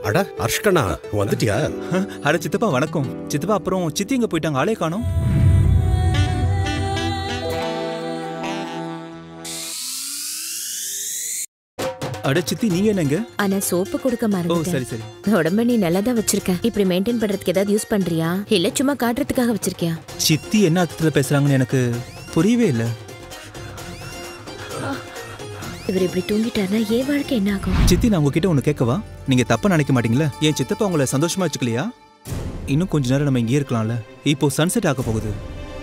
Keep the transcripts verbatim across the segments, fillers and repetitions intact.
அட அர்ஷ்கனா வந்துட்டியா? அட சித்தப்பா வணக்கம். சித்தப்பா அப்புறம் சித்தி எங்க போயிட்டாங்க? ஆளே காணோம். அட சித்தி நீங்க என்னங்க? ஆனா சோப்பு கொடுக்க ஓ மறந்துட்டேன். சரி சரி. உடம்ப நீ நல்லா தான் வச்சிருக்க. இப்படி மெயின்டைன் பண்றதுக்கு ஏதாவது யூஸ் பண்றியா இல்ல சும்மா காட்டுறதுக்காக வச்சிருக்கியா? சித்தி என்ன அர்த்தத்துல பேசுறாங்கன்னு எனக்கு புரியவே இல்ல. இவர் இப்படி தூங்கிட்டாருன்னா ஏன் வாழ்க்கை என்ன ஆகும்? சித்தி நான் உங்ககிட்ட ஒண்ணு கேட்கவா? நீங்க தப்பா நினைக்க மாட்டீங்களா? என் சித்தப்பா உங்களை சந்தோஷமா வச்சுக்கலையா? இன்னும் கொஞ்ச நேரம் நம்ம இங்கே இருக்கலாம்ல. இப்போ சன்செட் ஆக போகுது.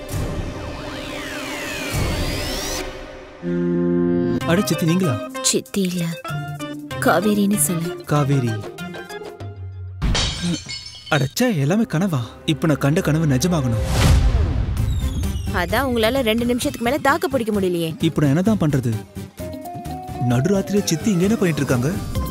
அட சித்தி நீங்களா? சித்தி இல்ல காவேரின்னு சொல்லு. காவேரி. அடச்சா எல்லாமே கனவா? இப்ப நான் கண்ட கனவு நிஜமாகணும். அதான் உங்களால ரெண்டு நிமிஷத்துக்கு மேல தாக்கு பிடிக்க முடியலையே. இப்ப நான் என்னதான் பண்றது? நடுராத்திரியே சித்தி இங்க என்ன பண்ணிட்டு இருக்காங்க?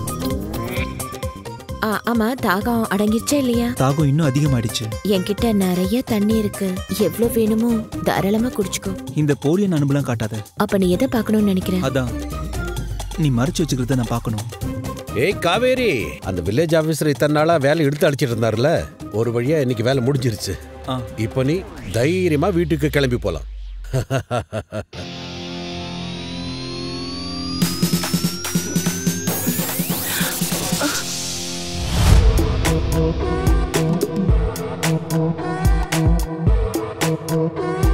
ஆமா தாகம் அடங்கிருச்சா இல்லையா? தாகம் இன்னும் அதிகமாயிடுச்சு. என்கிட்ட நிறைய தண்ணி இருக்கு. எவ்வளவு வேணுமோ தாராளமா குடிச்சுக்கோ. இந்த போலியன் அனுபவம் காட்டாத. அப்ப நீ எதை பாக்கணும்னு நினைக்கிற? அதான் நீ மறைச்சு வச்சுக்கிறத நான் பார்க்கணும். ஏய் காவேரி, அந்த வில்லேஜ் ஆபீசர் இத்தனை நாளா வேலை எடுத்து அடிச்சிட்டு இருந்தாருல, ஒரு வழியா இன்னைக்கு வேலை முடிஞ்சிருச்சு. இப்போ நீ தைரியமா வீட்டுக்கு கிளம்பி போலாம். Oh,